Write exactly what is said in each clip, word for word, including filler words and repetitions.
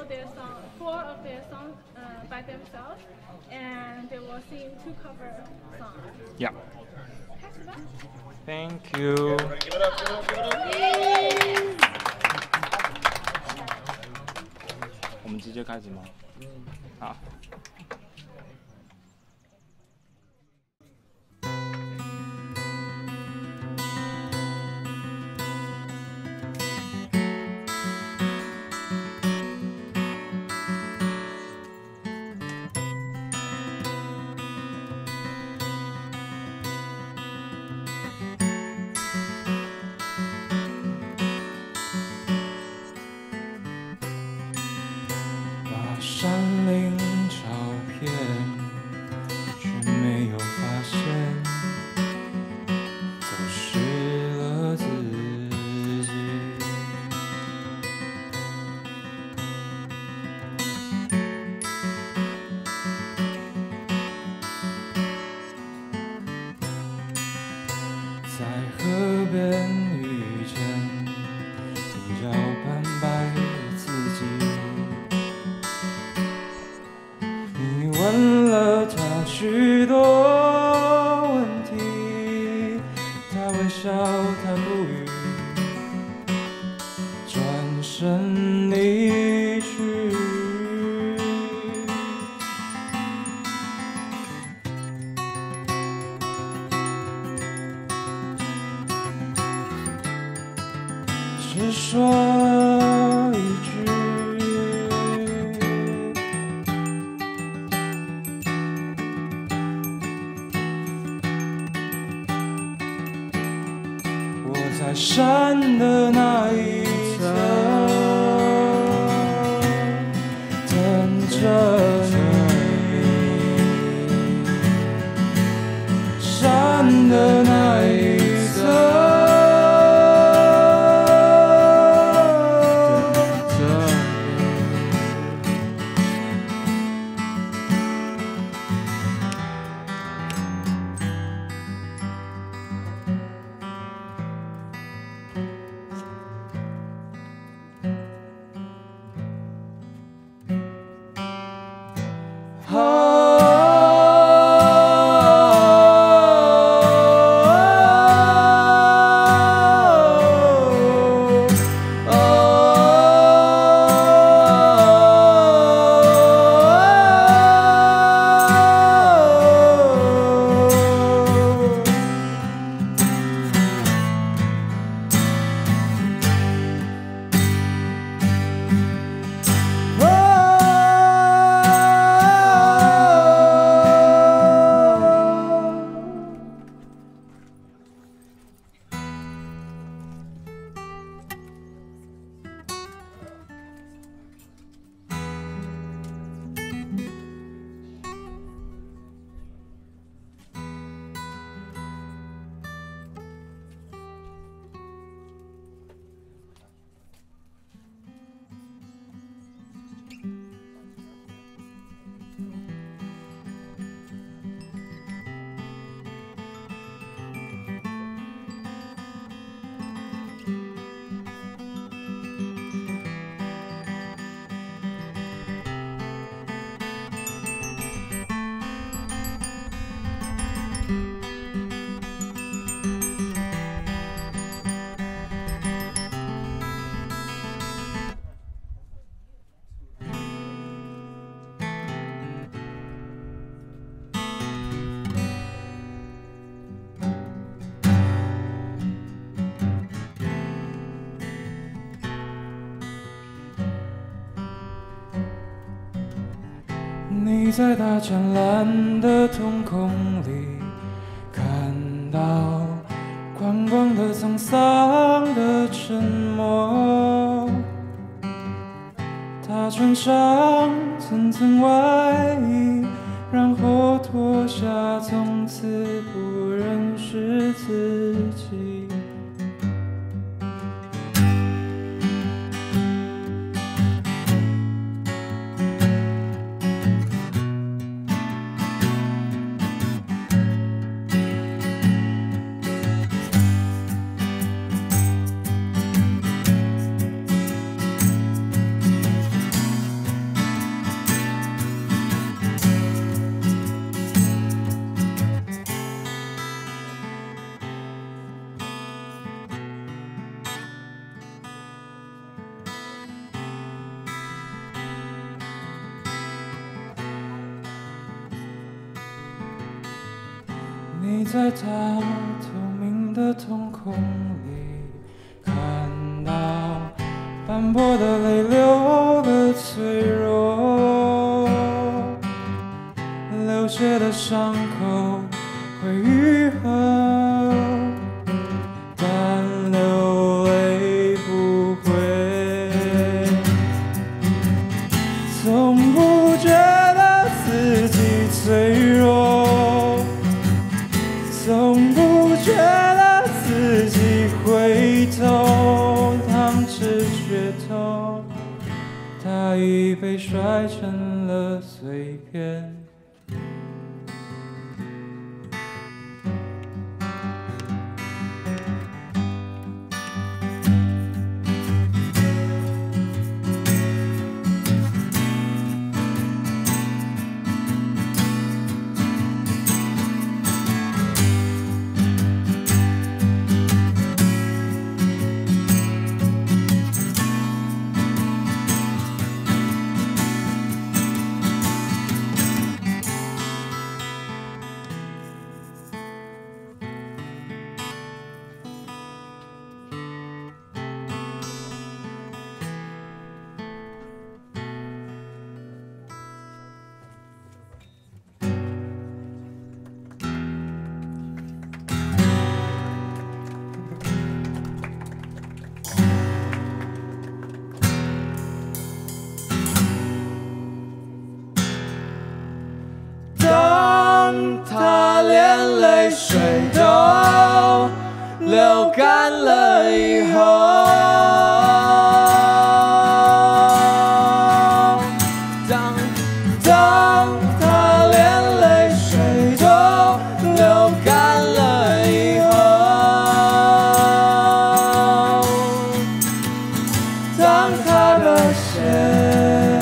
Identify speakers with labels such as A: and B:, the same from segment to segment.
A: their song, four of their songs uh, by themselves, and they will sing two cover songs.
B: Yeah.
A: Pass it back.
B: Thank you.
C: Give it up, give it up, give it up.
B: 我们直接开始吗？嗯。好。山林照片，却没有发现走失了自己。在河边遇见挺脚斑白的自己。问了他许多问题，他微笑，他不语，转身离去。只说一句。在山的那一侧，等着你。山的那一侧，等着你在大湛蓝的瞳孔里看到宽广的沧桑的沉默，他穿上层层外衣，然后脱下，从此不认识自己。 你在它透明的瞳孔里看到斑驳的泪流的脆弱，流血的伤口会愈合，但流泪不会。从不觉得自己脆弱，从不觉得自己会痛，糖吃血痛，它已被摔成了碎片。当它连泪水都流干了以后，当当它连泪水都流干了以后，当它的血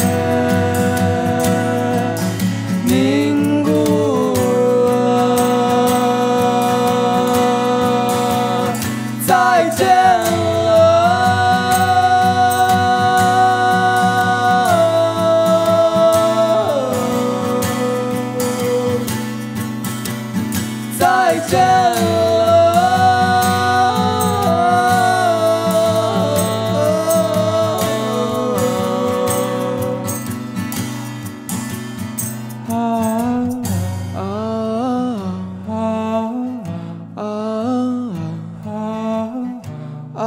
B: 再见了，啊啊啊啊啊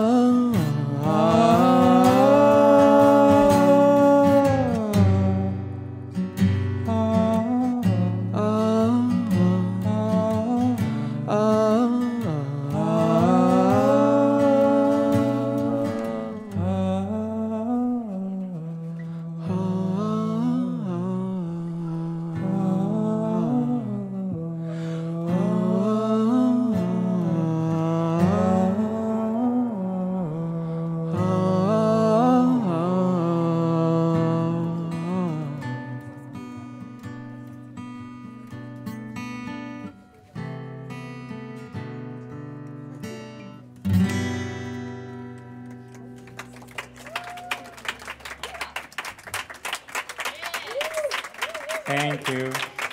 B: ！Thank you。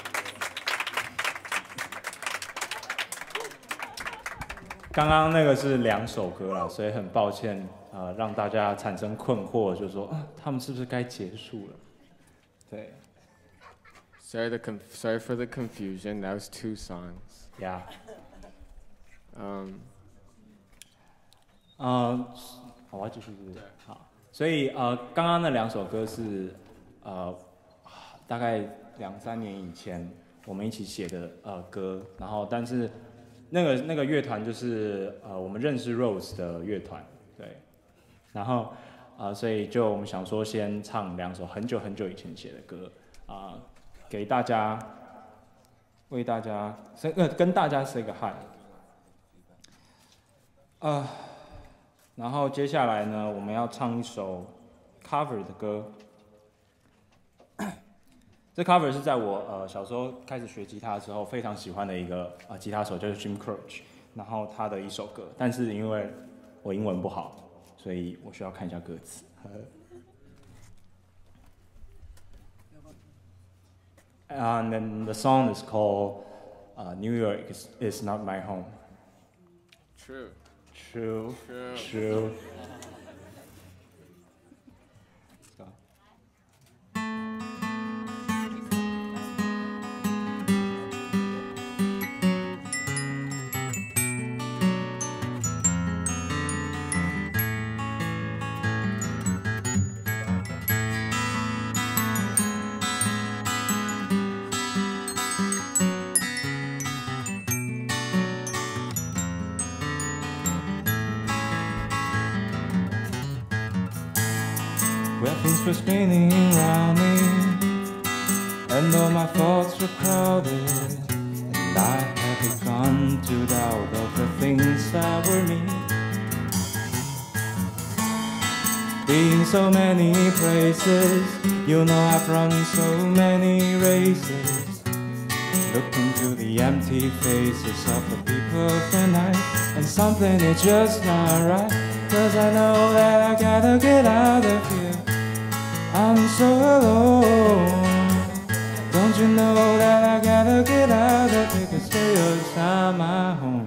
B: 刚刚那个是两首歌了，所以很抱歉，呃，让大家产生困惑，就是说，啊，他们是不是该结束了？对。
D: Sorry, the conf sorry for the confusion. That was two songs.
B: Yeah.
D: Um.
B: 呃，好，我要继续是不是？好，所以呃，刚刚那两首歌是呃，大概两三年以前我们一起写的呃歌，然后但是那个那个乐团就是呃我们认识 Rose 的乐团，对，然后呃所以就我们想说先唱两首很久很久以前写的歌啊、呃，给大家为大家呃跟大家 say 个 hi， 呃。然后接下来呢，我们要唱一首 cover 的歌。这 cover 是在我呃小时候开始学吉他的时候非常喜欢的一个啊、呃、吉他手，就是 Jim Croce， 然后他的一首歌，但是因为我英文不好，所以我需要看一下歌词。And then the song is called uh, New York is, is not my home.
D: True.
B: True.
D: True.
B: True. Where things were spinning around me, and all my thoughts were crowded, and I had begun to doubt of the things that were me. Being so many places, you know I've run so many races. Look into the empty faces of the people tonight, and something is just not right. Cause I know that I gotta get out of here. I'm so alone. Don't you know that I gotta get out of here? Cause New York's not my home.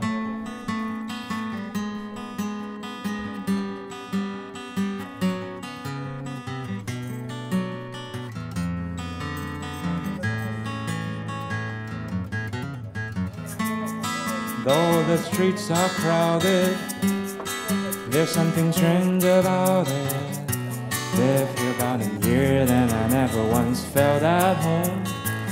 B: Though the streets are crowded, there's something strange about it. Lived here about a year, then I never once felt at home.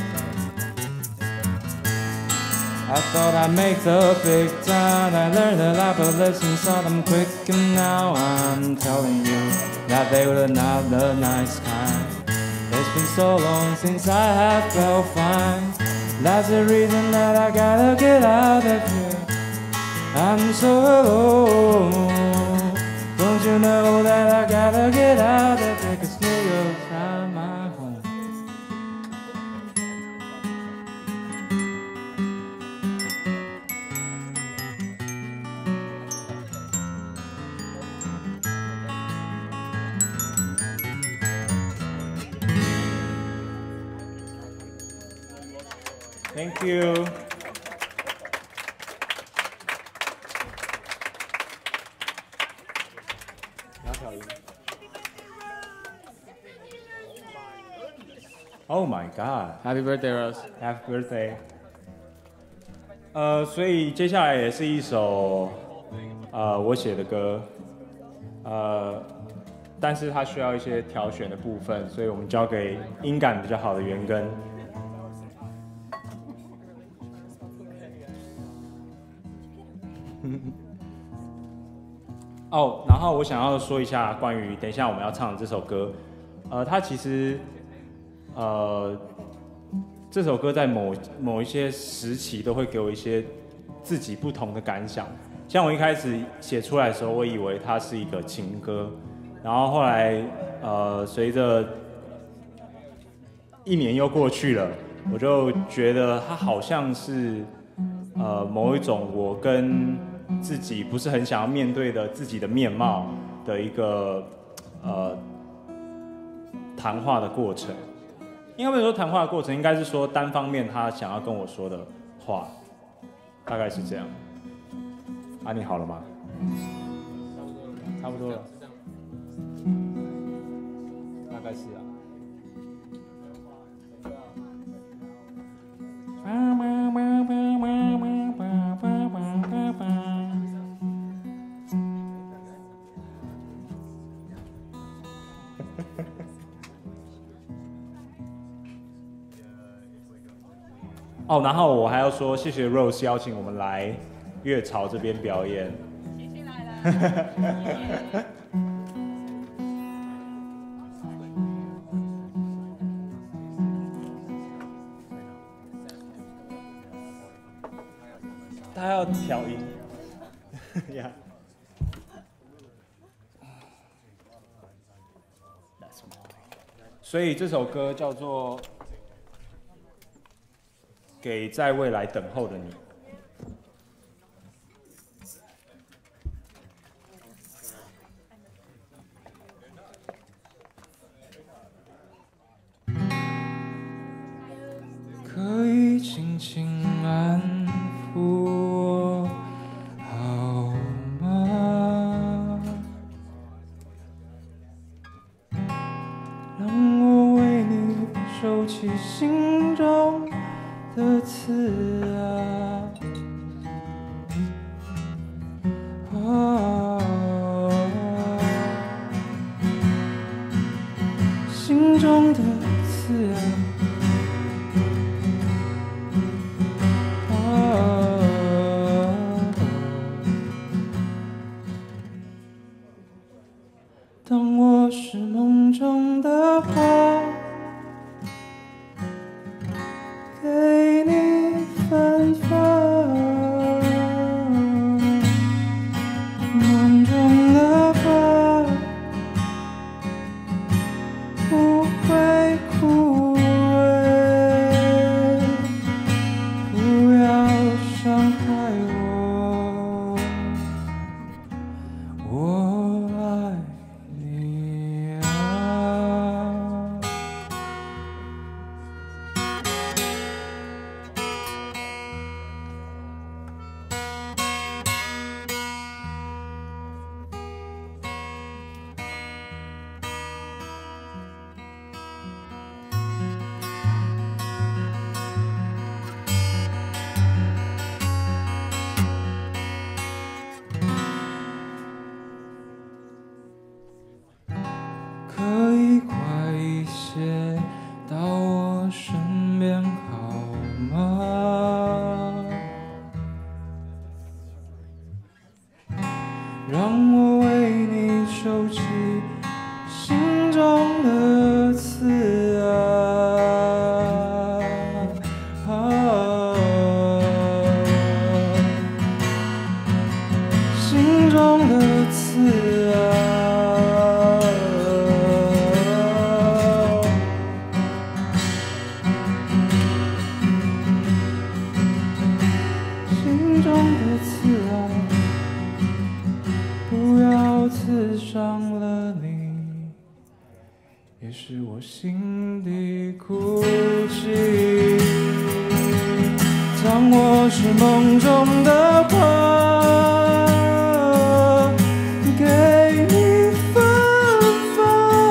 B: I thought I'd make the big town. I learned a lot, but lessons taught them quick, and now I'm telling you that they were not the nice kind. It's been so long since I have felt fine. That's the reason that I gotta get out of here. I'm so alone. Don't you know that I gotta get out of here? Cause New York's not my home. Thank you. Oh my God!
D: Happy birthday, Rose.
B: Happy birthday. 呃，所以接下来也是一首呃我写的歌，呃，但是它需要一些挑选的部分，所以我们交给音感比较好的元根。哦，然后我想要说一下关于等一下我们要唱的这首歌，呃，它其实。呃，这首歌在某某一些时期都会给我一些自己不同的感想。像我一开始写出来的时候，我以为它是一个情歌，然后后来呃，随着一年又过去了，我就觉得它好像是呃某一种我跟自己不是很想要面对的自己的面貌的一个呃谈话的过程。应该不是说谈话的过程，应该是说单方面他想要跟我说的话，大概是这样。啊，你好了吗？差不多了，大概是啊。哦，然后我还要说谢谢 Rose 邀请我们来月潮这边表演。
A: 谢谢来了。
B: 他要调音。呀。所以这首歌叫做。给在未来等候的你。
E: 可以
B: 轻轻安抚我，好吗？让我为你收起心中的刺啊！啊，心中的刺啊！当我是梦中的花，给你芬芳，梦中的花不会枯萎，不要伤害我，我爱你啊。可以快一些到我身边好吗？让我为你收起心中的刺啊！啊，心中的刺啊！心中的刺啊，不要刺伤了你，也是我心底哭泣。当我是梦中的花，给你芬芳，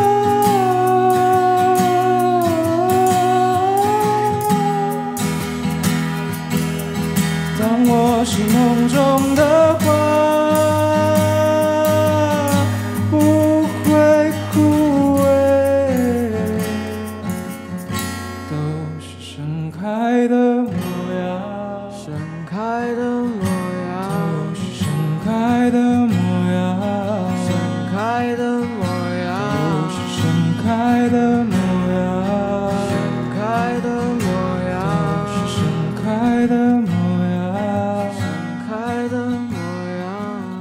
B: 当我是梦中的花，不会枯萎，都是盛开的模样，
D: 盛开的模样，
B: 都是盛开的模样，
D: 盛开的模样，
B: 都是盛开的模样，
D: 盛开的模样，
B: 都是盛开的模样，
D: 盛开的模样。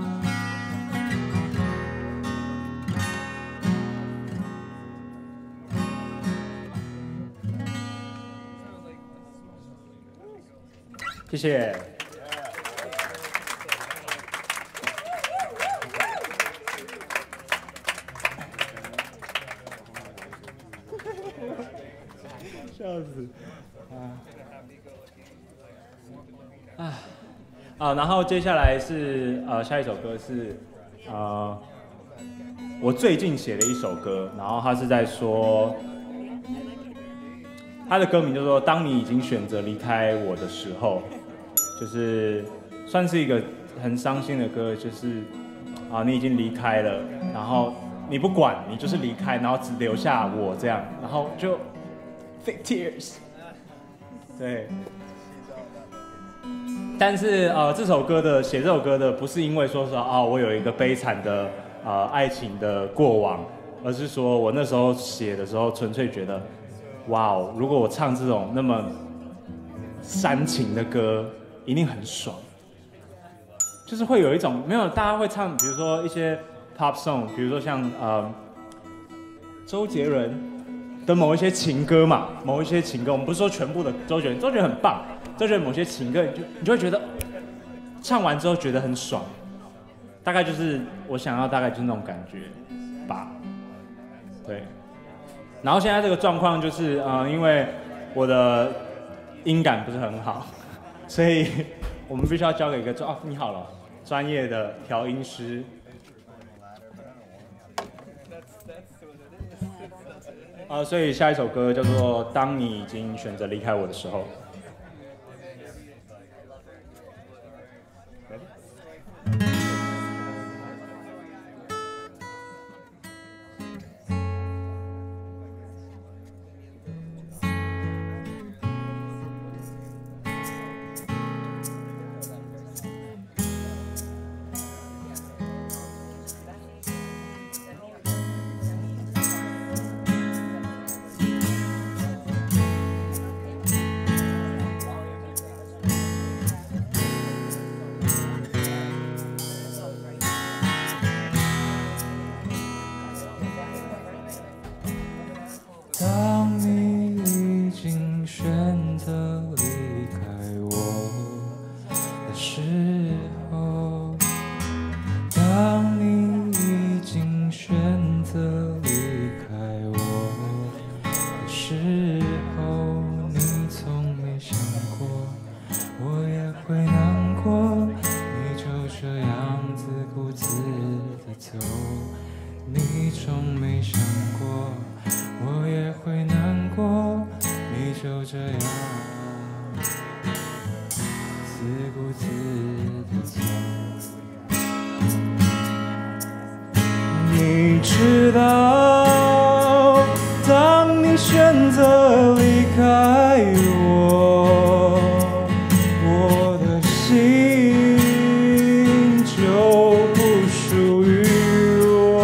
E: 谢谢。笑死！啊啊啊！然后接下来是呃下一首歌是呃我最近写的一首歌，然后他是在说。他的歌名就说：“当你已经选择离开我的时候，就是算是一个很伤心的歌，就是啊，你已经离开了，然后你不管，你就是离开，然后只留下我这样，然后就 fake tears， 对。但是呃，这首歌的写这首歌的不是因为说说啊，我有一个悲惨的呃爱情的过往，而是说我那时候写的时候，纯粹觉得。”哇哦！如果我唱这种那么煽情的歌，一定很爽。就是会有一种没有大家会唱，比如说一些 pop song， 比如说像呃周杰伦的某一些情歌嘛，某一些情歌，我们不是说全部的周杰伦，周杰伦很棒，周杰伦某些情歌，你就你就会觉得唱完之后觉得很爽。大概就是我想要，大概就是那种感觉吧。对。然后现在这个状况就是，呃，因为我的音感不是很好，所以我们必须要交给一个专哦，你好了，专业的调音师。啊，所以下一首歌叫做《当你已经选择离开我的时候》。
B: 当你已经选择离开我的时候，当你已经选择离开我的时候，你从没想过我也会难过，你就这样自顾自地走，你从没想过我也会难过，你就这样自顾自地走。你知道，当你选择离开我，我的心就不属于我。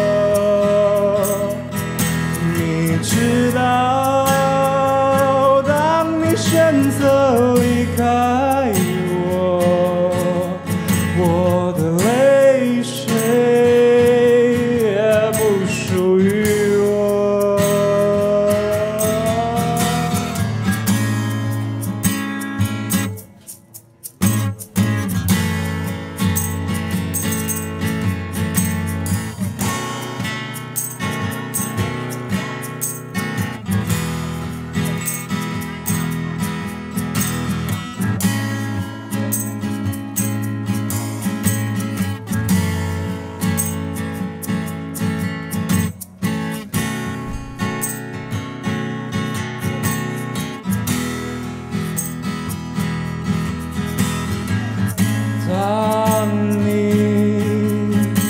B: 你知道，当你选择离开我，我的泪水也不属于我。当你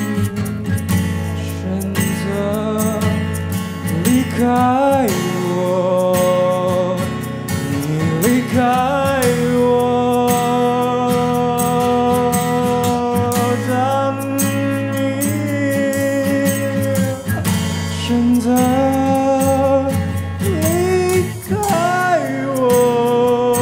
B: 选择离开我，你离开我，当你选择离开我。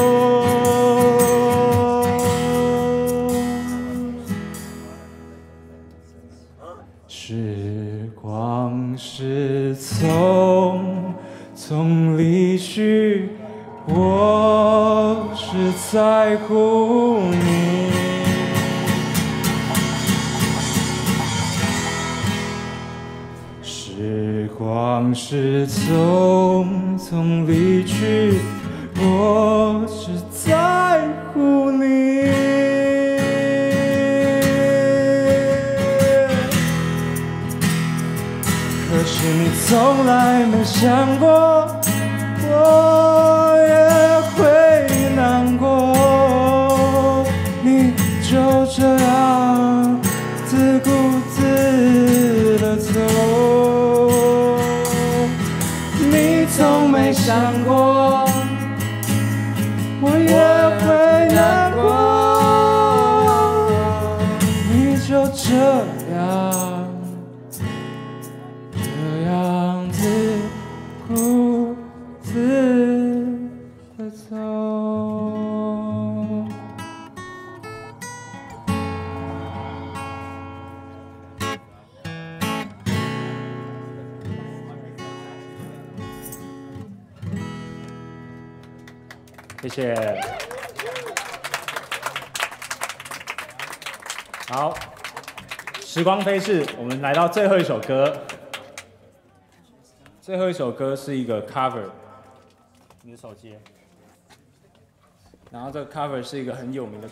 B: 时光是匆匆离去，我只在乎你。时光是匆匆离去，我只在乎你。可是你从来没想过，我也会难过，你就这样自顾自地走，你从没想过，我也会难过，你就这样。这样自顾自地走。
E: 谢谢。好，时光飞逝，我们来到最后一首歌。最后一首歌是一个 cover， 你的手机。
B: 然后这个 cover 是一个很有名的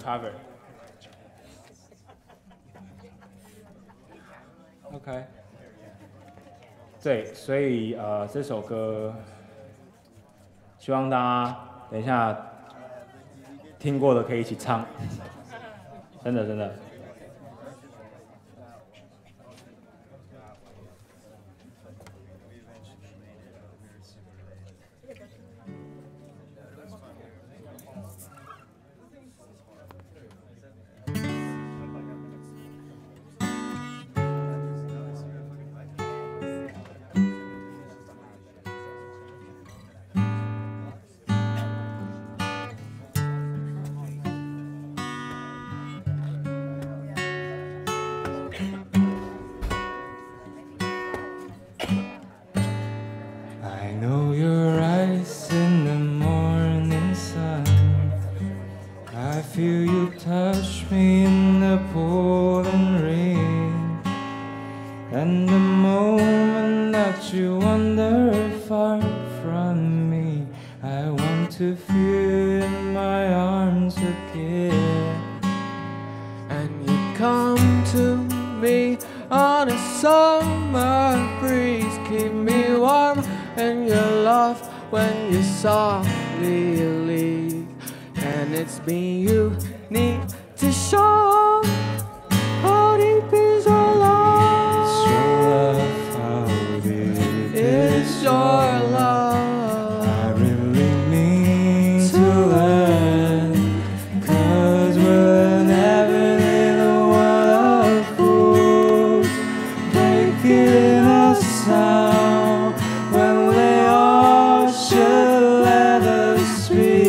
B: cover。OK， 对，所以呃这首歌，希望大家等一下听过的可以一起唱，真的真的。I know your eyes in the morning sun. I feel you touch me in the pouring rain. And the moment that you wander far from me, I want to feel you in my arms again.
F: And you come to me on a summer breeze, keep me warm in your love when you softly leave. And it's me you need to show. How deep is your love?
B: It's your love, how deep
F: It's your love.
B: I really mean to learn, 'cause we're never in a world of fools, breaking us down when they all should let us be.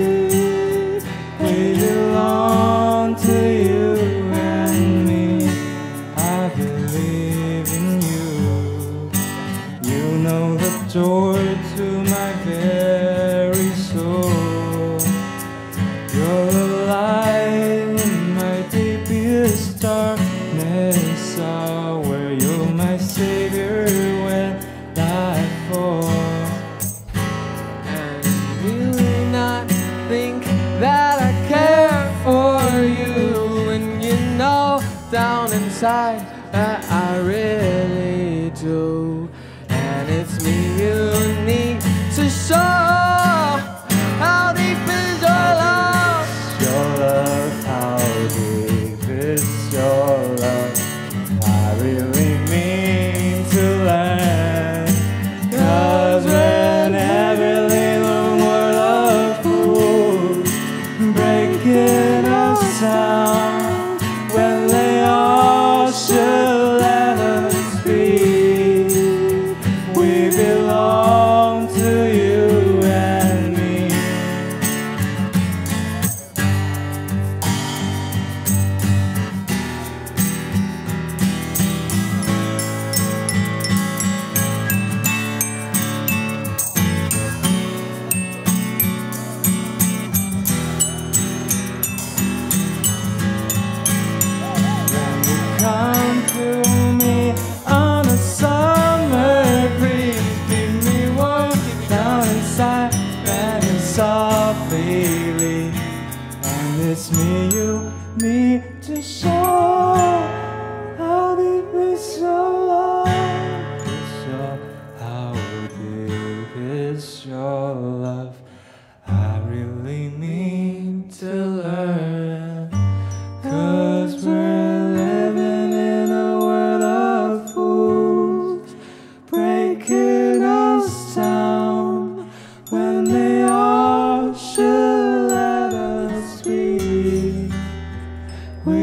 B: We belong to you and me. I believe in you. You know the door to my very soul. You're the light in my deepest darkness hour. You're my savior when I fall.
F: And really not think that I care for you, when you know down inside that I really do. And it's me you need to show. How deep is your love?
B: Your love, how deep is your love? I really mean to learn, 'cause we're never in a world of fools, breaking us down when they all should let us be. We belong to you and me. When you come to me on a summer breeze, keep me warm down inside and it's softly leave. And it's me you need to show. How deep is your love? Is your, how deep is your love? I really need to learn, 'cause we're living in a world of fools, breaking us down when they all should let us be. We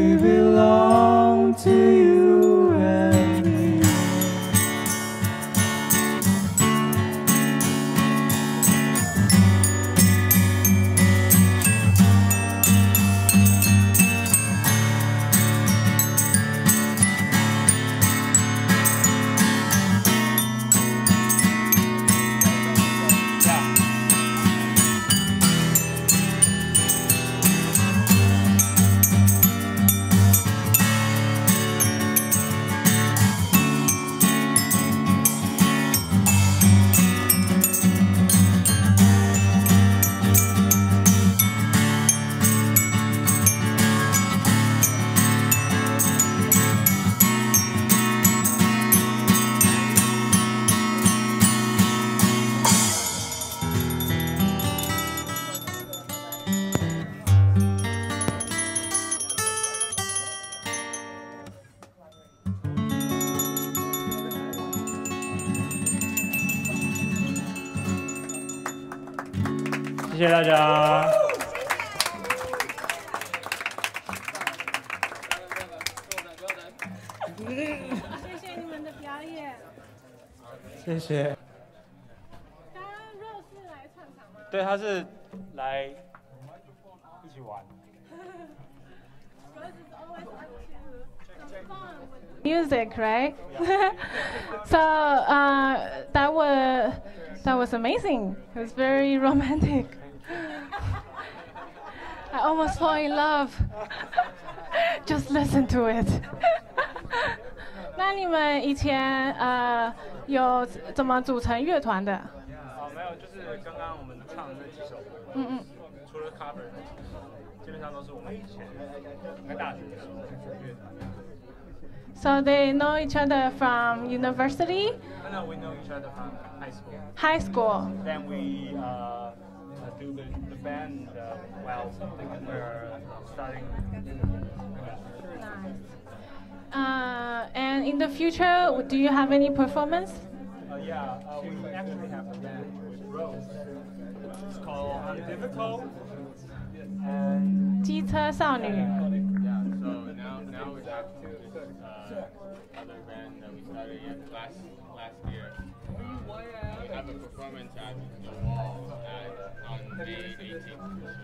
E: 谢谢大家。
A: 谢谢你们的表演。
E: 谢谢。
A: 刚刚 Rose 是来串场吗？
E: 对，他是来一起玩。
A: Music, right? So uh, that was that was amazing. It was very romantic. I almost fall in love. Just listen to it. 那你们以前呃有怎么组成乐团的？
E: 哦，没有，就是刚刚我们唱的那几首歌。
A: 嗯嗯。
E: 除了 cover 那几首，基本上都是我们以前在大学的时候的乐团。
A: So they know each other from university?
E: No, we know each other from high school.
A: High school.
E: Then we uh, do the, the band uh, while we're starting.
A: Nice. Uh, and in the future, do you have any performance?
E: Uh, yeah, uh, we actually have a band with Rose. It's called Undifficult. And
A: 机车少女。
D: Yeah, so now now we have two uh, other band that we started yet last last year. We have a performance at the Wall at, on May eighteenth.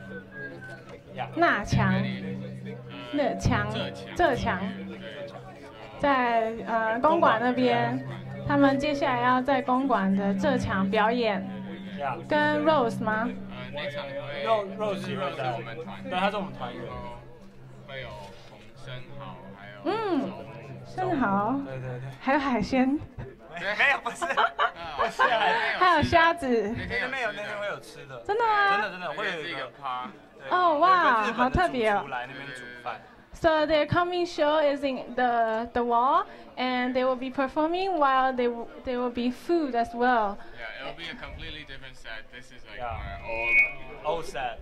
E: yeah.
A: 那强，那强，浙强，在呃公馆那边，他们接下来要在公馆的浙强表演，
E: Yeah.
A: 跟 Rose 吗？
D: 呃，那场会
E: Rose Rose 也会
D: Rose
E: 在
D: 是我们团，
E: 对，他是我们团员。
D: 然后会有洪生豪，还有
A: 嗯
D: 周木
A: 生蚝，
E: 对对对。
A: 还有海鲜，
E: 没有，不是，不是，
A: 还有虾子，
D: 那天
E: 那边有那边会有吃的，
A: 真的吗？
E: 真的真的会有
D: 是一个
E: 一个
D: 趴。
A: 哦哇，好特别哦。
E: 来那边煮饭。
A: So their coming show is in the the wall, and they will be performing while they w there will be food as well.
D: Yeah, it'll be a completely different set. This is like
E: Yeah.
D: our old,
E: Old set.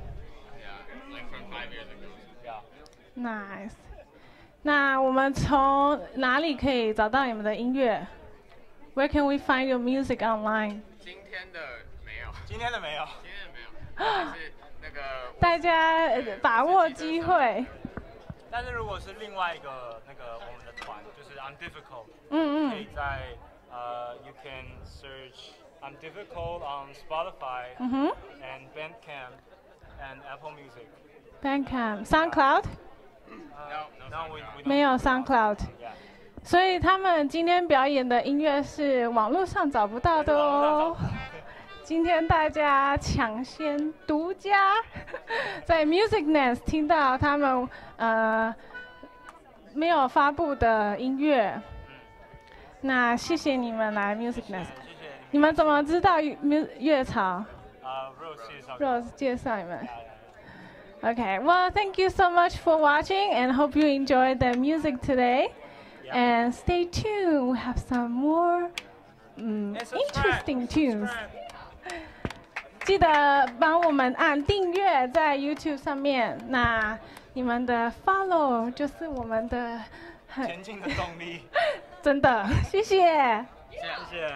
D: yeah, like from five years ago.
E: Yeah.
A: Nice. 那我们从哪里可以找到你们的音乐 ？Where can we find your music online?
D: 今天的没有，
E: 今天的没有。
D: 今天的没有，但是那个
A: 大家呃把握机会。
E: 但是如果是另外一个那个我们的团，就是 Undifficult，
A: 嗯嗯
E: 可以在呃 you can search Undifficult on Spotify
A: 嗯哼
E: and Bandcamp and Apple Music.
A: ，Bandcamp、SoundCloud
E: No, no, we we don't.
A: 没有 SoundCloud，
E: Yeah.
A: 所以他们今天表演的音乐是网络上找不到的哦。今天大家抢先独家在 Music Nest 听到他们呃没有发布的音乐，那谢谢你们来 Music Nest。
E: 谢谢
A: 你们怎么知道乐乐潮
E: 呃 Rose 介绍。
A: ？Rose 介绍你们。Okay, well, thank you so much for watching, and hope you enjoyed the music today. And stay tuned, we have some more um, interesting tunes. 记得帮我们按订阅在 YouTube 上面，那你们的 follow 就是我们的很
E: 前进的动力。
A: 真的，谢谢。
E: 谢谢。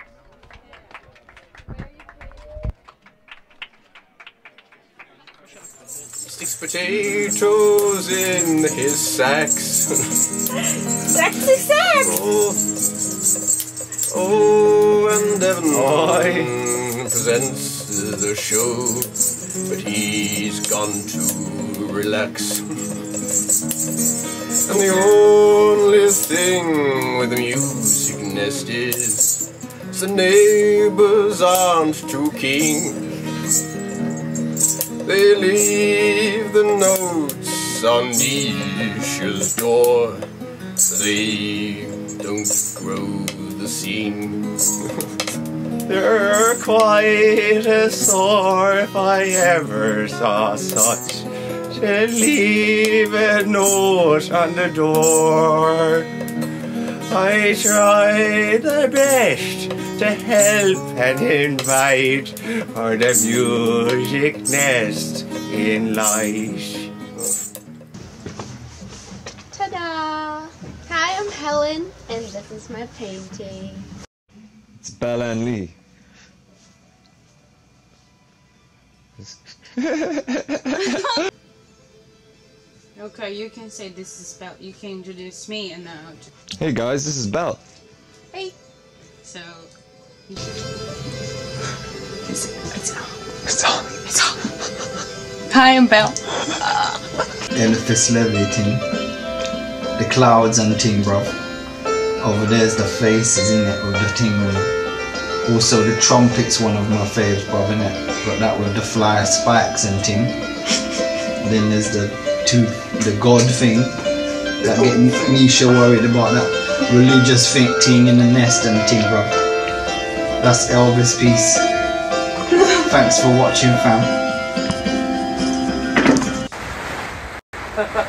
C: Six potatoes in his sacks.
A: Sexy sex.
C: Oh, oh, and Devon Boy presents the show, but he's gone to relax. And the only thing with the music nest is the neighbors aren't too keen. They leave the notes on Nisha's door. They don't grow the scene. They're quite a sore if I ever saw such. To leave a note on the door. I tried the best to help and invite for the music nest in light.
G: Ta-da! Hi, I'm Helen, and this is my painting.
H: It's Bella and Lee. Okay, you can say this is Belle. You can introduce me and now.
I: Hey guys, this is Belle.
H: Hey. So. It's, it's on.
I: It's on.
H: It's on. Hi, I'm Belle.
J: Elephant levitating. The clouds and thing, bro. Over there's the faces in it with the thing. Also the trumpet's one of my faves, bro, in it. Got that with the fly spikes and thing. Then there's the two, the God thing. That get Nisha worried about that religious thing, thing in the nest and thing, bro. That's Elvis piece. Thanks for watching, fam.